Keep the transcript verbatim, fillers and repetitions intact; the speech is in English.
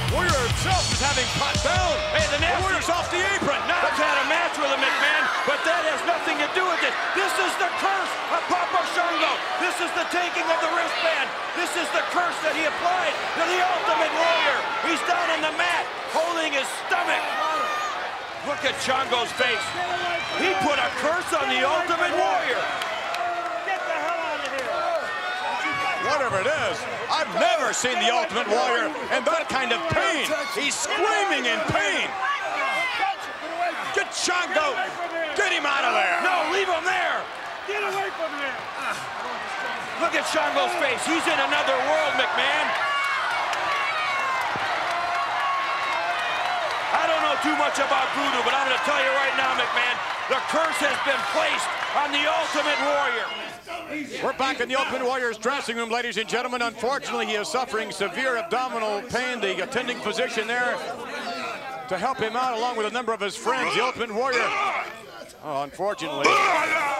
Warrior himself is having pot down. Hey, the nasty. Warrior's off the apron. Now had a match with him, McMahon, but that has nothing to do with it. This is the curse of Papa Shango. This is the taking of the wristband. This is the curse that he applied to the Ultimate Warrior. He's down on the mat, holding his stomach. Look at Shango's face. He put a curse on the Ultimate Warrior. Get the hell out of here. Whatever it is, I've never seen the Ultimate Warrior in that kind of pain. He's screaming in pain. Get Shango. Get him out of there. No, leave him there. Get away from here. Look at Shango's face. He's in another world, McMahon. I don't know too much about voodoo, but I'm going to tell you right now, McMahon, the curse has been placed on the Ultimate Warrior. We're back in the Ultimate Warrior's dressing room, ladies and gentlemen. Unfortunately, he is suffering severe abdominal pain. The attending physician there to help him out, along with a number of his friends. The Ultimate Warrior, oh, unfortunately,